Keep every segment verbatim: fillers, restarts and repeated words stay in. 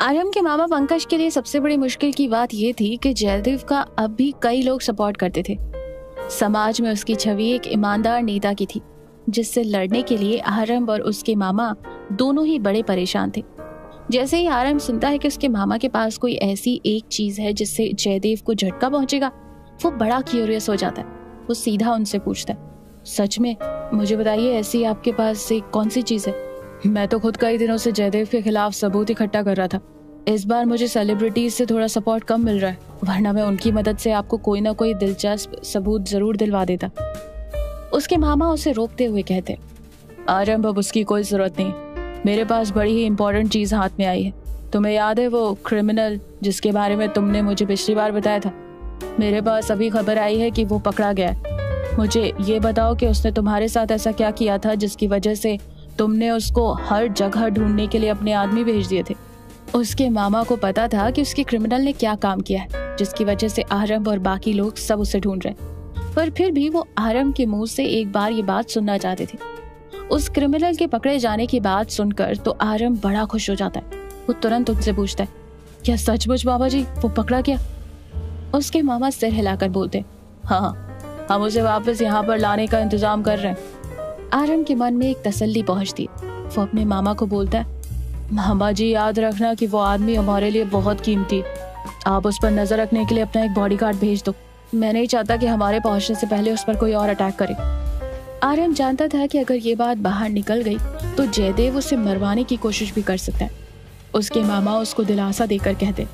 आर्यन के मामा पंकज के लिए सबसे बड़ी मुश्किल की बात यह थी कि जयदेव का अब भी कई लोग सपोर्ट करते थे। समाज में उसकी छवि एक ईमानदार नेता की थी, जिससे लड़ने के लिए आर्यन और उसके मामा दोनों ही बड़े परेशान थे। जैसे ही आर्यन सुनता है कि उसके मामा के पास कोई ऐसी एक चीज है जिससे जयदेव को झटका पहुंचेगा, वो बड़ा क्यूरियस हो जाता है। वो सीधा उनसे पूछता है, सच में मुझे बताइए, ऐसी आपके पास एक कौन सी चीज है? मैं तो खुद कई दिनों से जयदेव के खिलाफ सबूत इकट्ठा कर रहा था। इस बार मुझे सेलिब्रिटीज से थोड़ा सपोर्ट कम मिल रहा है, वरना मैं उनकी मदद से आपको कोई ना कोई दिलचस्प सबूत जरूर दिलवा देता। उसके मामा उसे रोकते हुए कहते, आर्यन अब उसकी कोई जरूरत नहीं, मेरे पास बड़ी ही इंपॉर्टेंट चीज हाथ में आई है। तुम्हें याद है वो क्रिमिनल जिसके बारे में तुमने मुझे पिछली बार बताया था? मेरे पास अभी खबर आई है कि वो पकड़ा गया है। मुझे ये बताओ कि उसने तुम्हारे साथ ऐसा क्या किया था जिसकी वजह से तुमने उसको हर जगह ढूंढने के लिए अपने आदमी भेज दिए थे। उसके मामा को पता था कि उसके क्रिमिनल ने क्या काम किया है, जिसकी वजह से आर्यन और बाकी लोग सब उसे ढूंढ रहे, पर फिर भी वो आर्यन के मुंह से एक बार ये बात सुनना चाहते थे। उस क्रिमिनल के पकड़े जाने की बात सुनकर तो आर्यन बड़ा खुश हो जाता है। वो तुरंत उनसे पूछता है, क्या सचमुच बाबा जी वो पकड़ा गया? उसके मामा सिर हिलाकर बोलते, हाँ, हम उसे वापस यहाँ पर लाने का इंतजाम कर रहे हैं। आर्यन के मन में एक तसल्ली पहुंचती है। वो अपने मामा को बोलता है, मामा जी याद रखना कि वो आदमी हमारे लिए बहुत कीमती है। आप उस पर नजर रखने के लिए अपना एक बॉडीगार्ड भेज दो। मैं नहीं चाहता कि हमारे पहुंचने से पहले उस पर कोई और अटैक करे। आर्यन जानता था कि अगर ये बात बाहर निकल गई तो जयदेव उसे मरवाने की कोशिश भी कर सकता है। उसके मामा उसको दिलासा देकर कहते,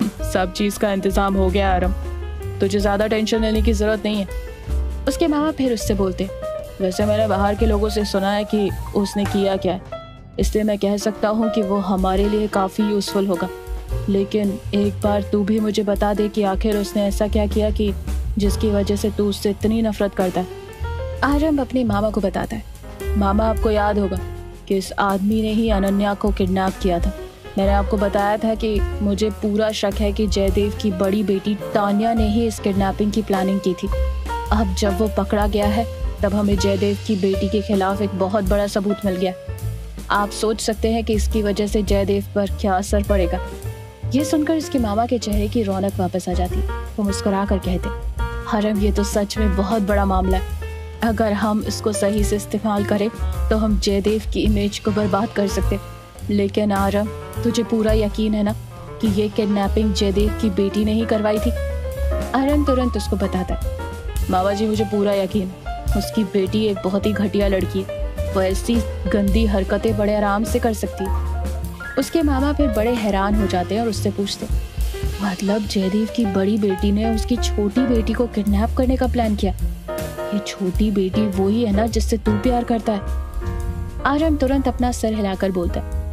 सब चीज का इंतजाम हो गया आर्यन, तुझे ज्यादा टेंशन लेने की जरूरत नहीं है। उसके मामा फिर उससे बोलते, वैसे मैंने बाहर के लोगों से सुना है कि उसने किया क्या है, इसलिए मैं कह सकता हूँ कि वो हमारे लिए काफी यूजफुल होगा। लेकिन एक बार तू भी मुझे बता दे कि आखिर उसने ऐसा क्या किया कि जिसकी वजह से तू उससे इतनी नफरत करता है। आर्यन अपने मामा को बताता है, मामा आपको याद होगा कि इस आदमी ने ही अनन्या को किडनैप किया था। मैंने आपको बताया था कि मुझे पूरा शक है कि जयदेव की बड़ी बेटी तान्या ने ही इस किडनैपिंग की प्लानिंग की थी। अब जब वो पकड़ा गया है तब हमें जयदेव की बेटी के खिलाफ एक बहुत बड़ा सबूत मिल गया। आप सोच सकते हैं कि इसकी वजह से जयदेव पर क्या असर पड़ेगा। ये सुनकर इसके मामा के चेहरे की रौनक वापस आ जाती। वो मुस्कुरा कर कहते, आर्यन ये तो सच में बहुत बड़ा मामला है। अगर हम इसको सही से इस्तेमाल करें तो हम जयदेव की इमेज को बर्बाद कर सकते। लेकिन आर्यन, तुझे पूरा यकीन है ना कि ये किडनैपिंग जयदेव की बेटी ने ही करवाई थी? आर्यन तुरंत उसको बताता है, मामा जी मुझे पूरा यकीन है। उसकी बेटी एक बहुत ही घटिया लड़की है, वो ऐसी गंदी हरकतें बड़े आराम से कर सकती है। उसके मामा फिर बड़े हैरान हो जाते हैं और उससे पूछते, मतलब जयदेव की बड़ी बेटी ने उसकी छोटी बेटी को किडनैप करने का प्लान किया? ये छोटी बेटी वो ही है ना जिससे तू प्यार करता है? आर्यन तुरंत अपना सर हिलाकर बोलता है,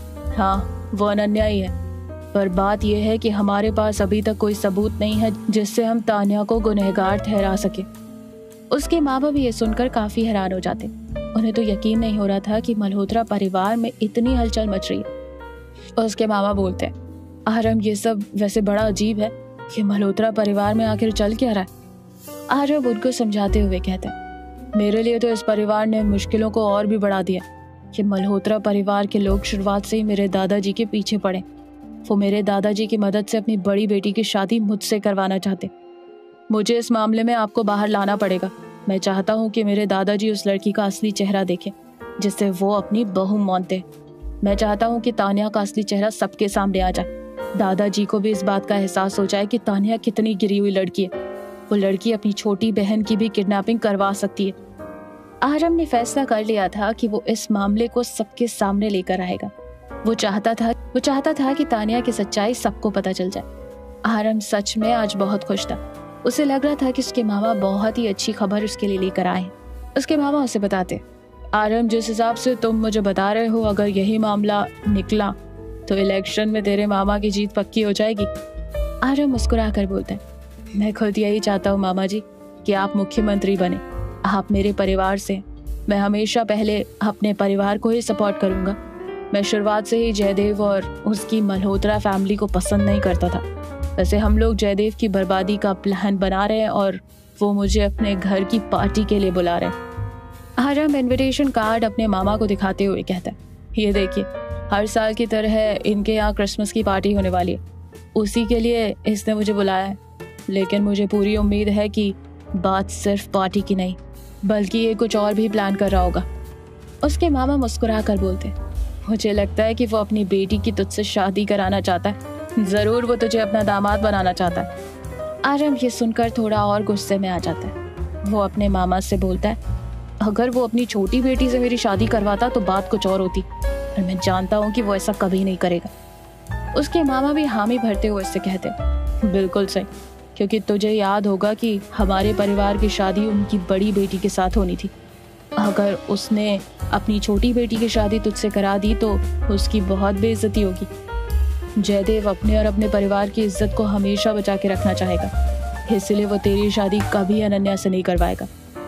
हाँ वो अनन्या ही है, पर बात यह है कि हमारे पास अभी तक कोई सबूत नहीं है जिससे हम तान्या को गुनहगार ठहरा सके। उसके माँ बाप ये सुनकर काफी हैरान हो जाते। उन्हें तो यकीन नहीं हो रहा था कि मल्होत्रा परिवार में इतनी हलचल मच रही है। उसके मामा बोलते हैं, आर्यन ये सब वैसे बड़ा अजीब है कि मल्होत्रा परिवार में आखिर चल क्या रहा है। आर्यन उनको समझाते हुए कहता है, मेरे लिए तो इस परिवार ने मुश्किलों को और भी बढ़ा दिया कि मल्होत्रा परिवार के लोग शुरुआत से ही मेरे दादाजी के पीछे पड़े। वो मेरे दादाजी की मदद से अपनी बड़ी बेटी की शादी मुझसे करवाना चाहते। मुझे इस मामले में आपको बाहर लाना पड़ेगा। मैं चाहता हूँ कि मेरे दादाजी उस लड़की का असली चेहरा देखें जिससे वो अपनी बहू मानते। मैं चाहता हूँ कि तान्या का असली चेहरा सबके सामने आ जाए। दादाजी को भी इस बात का एहसास हो जाए कि तान्या कितनी गिरी हुई लड़की है। वो लड़की अपनी छोटी बहन की भी किडनैपिंग करवा सकती है। आर्यन ने फैसला कर लिया था कि वो इस मामले को सबके सामने लेकर आएगा। वो चाहता था वो चाहता था कि तान्या की सच्चाई सबको पता चल जाए। आर्यन सच में आज बहुत खुश था। उसे लग रहा था कि उसके मामा बहुत ही अच्छी खबर उसके लिए लेकर आए। उसके मामा उसे बताते, आर्यन जिस हिसाब से तुम मुझे बता रहे हो, अगर यही मामला निकला तो इलेक्शन में तेरे मामा की जीत पक्की हो जाएगी। आर्यन मुस्कुरा कर बोलता है, मैं खुद यही चाहता हूँ मामा जी कि आप मुख्यमंत्री बने। आप मेरे परिवार से, मैं हमेशा पहले अपने परिवार को ही सपोर्ट करूंगा। मैं शुरुआत से ही जयदेव और उसकी मल्होत्रा फैमिली को पसंद नहीं करता था। वैसे हम लोग जयदेव की बर्बादी का प्लान बना रहे हैं और वो मुझे अपने घर की पार्टी के लिए बुला रहे हैं। आर्यन इनविटेशन कार्ड अपने मामा को दिखाते हुए कहता है, ये देखिए हर साल की तरह इनके यहाँ क्रिसमस की पार्टी होने वाली है, उसी के लिए इसने मुझे बुलाया है। लेकिन मुझे पूरी उम्मीद है कि बात सिर्फ पार्टी की नहीं बल्कि ये कुछ और भी प्लान कर रहा होगा। उसके मामा मुस्कुरा कर बोलते, मुझे लगता है कि वो अपनी बेटी की तुझसे शादी कराना चाहता है, जरूर वो तुझे अपना दामाद बनाना चाहता है। आरम ये सुनकर थोड़ा और गुस्से में आ जाता है। वो अपने मामा से बोलता है, अगर वो अपनी छोटी बेटी से मेरी शादी करवाता तो बात कुछ और होती, पर मैं जानता हूँ कि वो ऐसा कभी नहीं करेगा। उसके मामा भी हामी भरते हुए उससे कहते, बिल्कुल सही, क्योंकि तुझे याद होगा कि हमारे परिवार की शादी उनकी बड़ी बेटी के साथ होनी थी। अगर उसने अपनी छोटी बेटी की शादी तुझसे करा दी तो उसकी बहुत बेइज्जती होगी। जयदेव अपने और अपने परिवार की इज्जत को हमेशा बचा के रखना चाहेगा, इसलिए वो तेरी शादी कभी अनन्या से नहीं करवाएगा।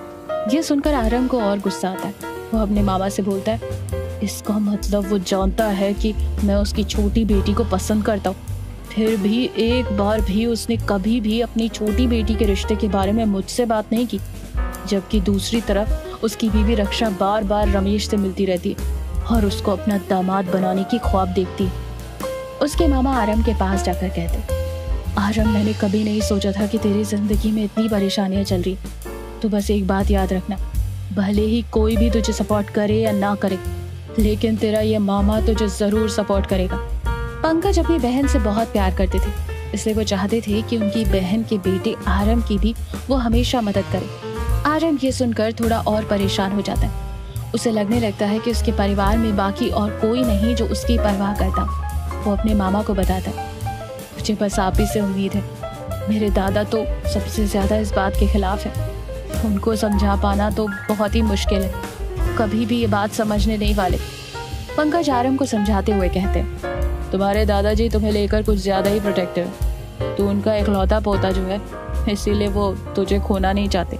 ये सुनकर आरम को और गुस्सा आता है। वो अपने मामा से बोलता है, इसका मतलब वो जानता है कि मैं उसकी छोटी बेटी को पसंद करता हूँ, फिर भी एक बार भी उसने कभी भी अपनी छोटी बेटी के रिश्ते के बारे में मुझसे बात नहीं की। जबकि दूसरी तरफ उसकी बीवी रक्षा बार बार रमेश से मिलती रहती है और उसको अपना दामाद बनाने की ख्वाब देखती है। उसके मामा आरम के पास जाकर कहते, आरम, मैंने कभी नहीं सोचा था कि तेरी जिंदगी में इतनी परेशानियां चल रही। तो बस एक बात याद रखना, भले ही कोई भी तुझे सपोर्ट करे या ना करे, लेकिन तेरा ये मामा तुझे जरूर सपोर्ट करेगा। पंकज अपनी बहन से बहुत प्यार करते थे, इसलिए वो चाहते थे कि उनकी बहन के बेटे आरम की भी वो हमेशा मदद करे। आरम ये सुनकर थोड़ा और परेशान हो जाता है। उसे लगने लगता है कि उसके परिवार में बाकी और कोई नहीं जो उसकी परवाह करता। वो अपने मामा को बताता है, मुझे बस आप ही से उम्मीद है। मेरे दादा तो सबसे ज्यादा इस बात के खिलाफ है, उनको समझा पाना तो बहुत ही मुश्किल है, कभी भी ये बात समझने नहीं वाले। पंकज आरम को समझाते हुए कहते हैं, तुम्हारे दादाजी तुम्हें लेकर कुछ ज्यादा ही प्रोटेक्टिव है, तू उनका इकलौता पोता जो है, इसीलिए वो तुझे खोना नहीं चाहते।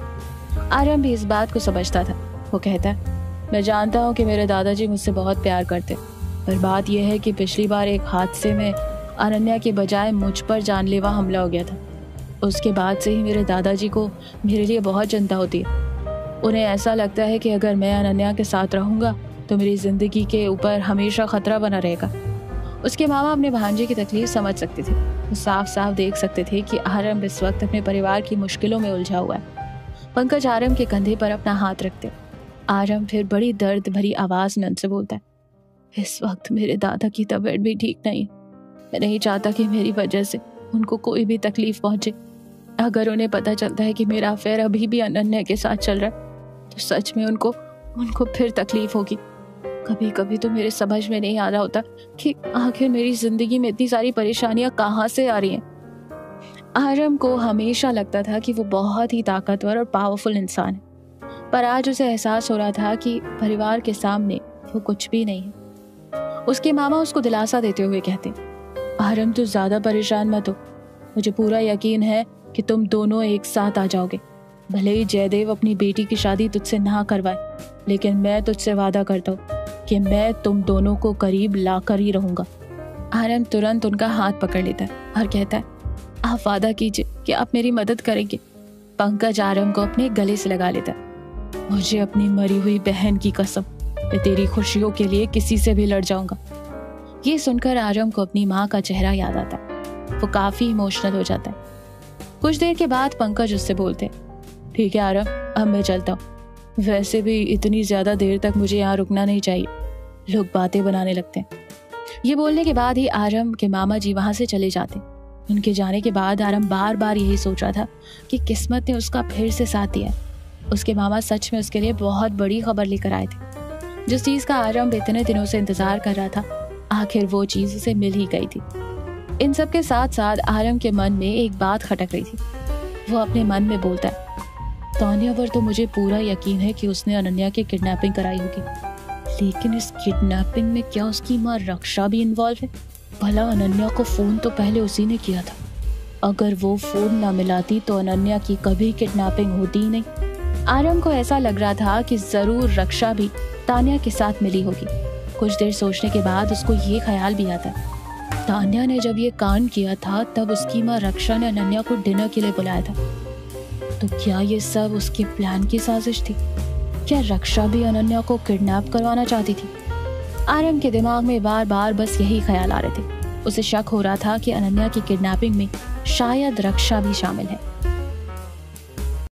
आरम भी इस बात को समझता था। वो कहता है, मैं जानता हूँ कि मेरे दादाजी मुझसे बहुत प्यार करते, पर बात यह है कि पिछली बार एक हादसे में अनन्या के बजाय मुझ पर जानलेवा हमला हो गया था। उसके बाद से ही मेरे दादाजी को मेरे लिए बहुत चिंता होती है। उन्हें ऐसा लगता है कि अगर मैं अनन्या के साथ रहूँगा तो मेरी जिंदगी के ऊपर हमेशा खतरा बना रहेगा। उसके मामा अपने भांजे की तकलीफ समझ सकते थे। वो साफ साफ देख सकते थे कि आरम इस वक्त अपने परिवार की मुश्किलों में उलझा हुआ है। पंकज आरम के कंधे पर अपना हाथ रखते। आरम फिर बड़ी दर्द भरी आवाज में उनसे बोलता है, इस वक्त मेरे दादा की तबीयत भी ठीक नहीं है। मैं नहीं चाहता कि मेरी वजह से उनको कोई भी तकलीफ पहुंचे। अगर उन्हें पता चलता है कि मेरा अफेयर अभी भी अनन्या के साथ चल रहा है तो सच में उनको उनको फिर तकलीफ होगी। कभी कभी तो मेरे समझ में नहीं आ रहा होता कि आखिर मेरी जिंदगी में इतनी सारी परेशानियां कहाँ से आ रही हैं। आरम को हमेशा लगता था कि वो बहुत ही ताकतवर और पावरफुल इंसान है, पर आज उसे एहसास हो रहा था कि परिवार के सामने वो कुछ भी नहीं है। उसके मामा उसको दिलासा देते हुए कहते, आरम तू ज्यादा परेशान मत हो, मुझे पूरा यकीन है कि तुम दोनों एक साथ आ जाओगे। भले ही जयदेव अपनी बेटी की शादी तुझसे ना करवाए, लेकिन मैं तुझसे वादा करता हूँ कि मैं तुम दोनों को करीब ला कर ही रहूंगा। आरम तुरंत उनका हाथ पकड़ लेता है और कहता है, आप वादा कीजिए कि आप मेरी मदद करेंगे। पंकज आरम को अपने गले से लगा लेता है। मुझे अपनी मरी हुई बहन की कसम, मैं तेरी खुशियों के लिए किसी से भी लड़ जाऊंगा। ये सुनकर आरम को अपनी माँ का चेहरा याद आता है। वो काफी इमोशनल हो जाता है। कुछ देर के बाद पंकज उससे बोलते, ठीक है आरम, अब मैं चलता हूँ। वैसे भी इतनी ज्यादा देर तक मुझे यहाँ रुकना नहीं चाहिए, लोग बातें बनाने लगते हैं। ये बोलने के बाद ही आरम के मामा जी वहां से चले जाते। उनके जाने के बाद आरम बार बार यही सोच रहा था कि किस्मत ने उसका फिर से साथ दिया। उसके मामा सच में उसके लिए बहुत बड़ी खबर लेकर आए थे। जिस चीज का आरम इतने दिनों से इंतजार कर रहा था, आखिर वो चीज उसे मिल ही गई थी। इन सब के साथ साथ आरम के मन में एक बात खटक रही थी। वो अपने मन में बोलता है, तानिया पर तो मुझे पूरा यकीन है कि उसने अनन्या की किडनैपिंग कराई होगी, लेकिन इस किडनैपिंग में क्या उसकी माँ रक्षा भी इन्वॉल्व है? भला अनन्या को फोन तो पहले उसी ने किया था। अगर वो फोन ना मिलाती तो अनन्या की कभी किडनैपिंग होती ही नहीं। आरम को ऐसा लग रहा था कि जरूर रक्षा भी तानिया के साथ मिली होगी। कुछ देर सोचने के बाद उसको ये ख्याल भी आता, तानिया ने जब ये कांड किया था तब उसकी माँ रक्षा ने अनन्या को डिनर के लिए बुलाया था। तो क्या ये सब उसके प्लान की साजिश थी? क्या रक्षा भी अनन्या को किडनैप करवाना चाहती थी? आरम के दिमाग में बार बार बस यही ख्याल आ रहे थे। उसे शक हो रहा था कि अनन्या की किडनैपिंग में शायद रक्षा भी शामिल है।